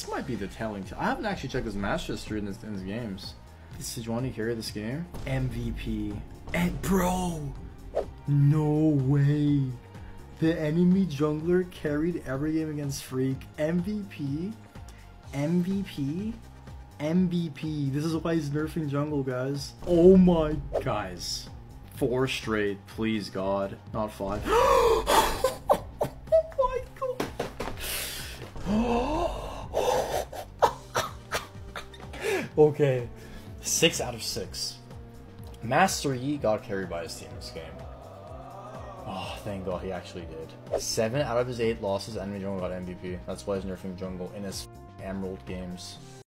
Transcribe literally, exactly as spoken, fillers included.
This might be the telling. I haven't actually checked his match history in, this, in his games. Did you want to hear this game? M V P. And bro, no way. The enemy jungler carried every game against Freak. M V P. M V P. M V P. This is why he's nerfing jungle, guys. Oh my, guys. Four straight, please God, not five. Oh my God. Okay, six out of six. Master Yi got carried by his team this game. Oh, thank God he actually did. Seven out of his eight losses, enemy jungle got M V P. That's why he's nerfing jungle in his Emerald games.